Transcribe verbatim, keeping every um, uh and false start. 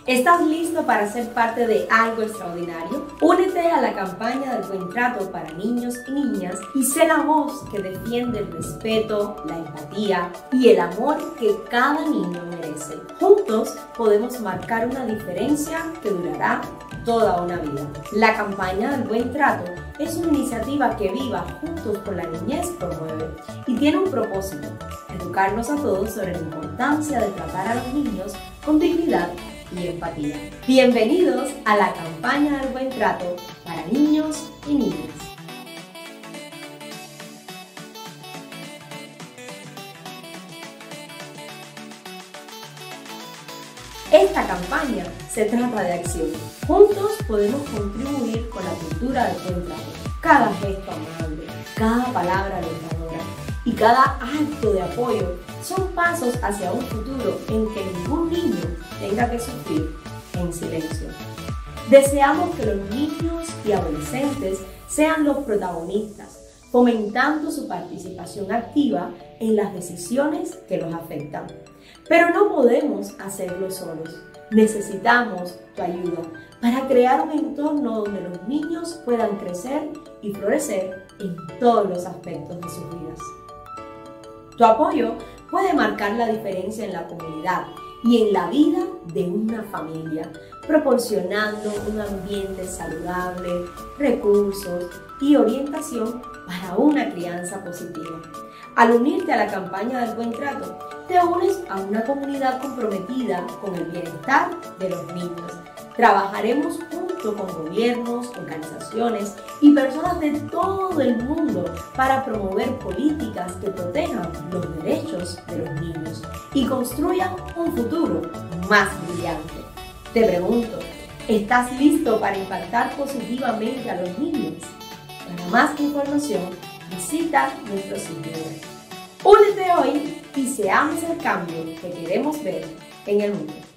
¿Estás listo para ser parte de algo extraordinario? Únete a la campaña del buen trato para niños y niñas y sé la voz que defiende el respeto, la empatía y el amor que cada niño merece. Juntos podemos marcar una diferencia que durará toda una vida. La campaña del buen trato es una iniciativa que Viva Juntos por la Niñez promueve y tiene un propósito: educarnos a todos sobre la importancia de tratar a los niños con dignidad y empatía. Bienvenidos a la campaña del buen trato para niños y niñas. Esta campaña se trata de acción. Juntos podemos contribuir con la cultura del buen trato. Cada gesto amable, cada palabra alentadora y cada acto de apoyo son pasos hacia un futuro en que ningún niño tenga que sufrir en silencio. Deseamos que los niños y adolescentes sean los protagonistas, fomentando su participación activa en las decisiones que los afectan. Pero no podemos hacerlo solos. Necesitamos tu ayuda para crear un entorno donde los niños puedan crecer y florecer en todos los aspectos de sus vidas. Tu apoyo puede marcar la diferencia en la comunidad y en la vida de una familia, proporcionando un ambiente saludable, recursos y orientación para una crianza positiva. Al unirte a la campaña del buen trato, te unes a una comunidad comprometida con el bienestar de los niños. Trabajaremos junto con gobiernos, organizaciones y personas de todo el mundo para promover políticas que protejan los derechos de los niños y construyan un futuro más brillante. Te pregunto, ¿estás listo para impactar positivamente a los niños? Para más información, visita nuestro sitio web. Únete hoy y seamos el cambio que queremos ver en el mundo.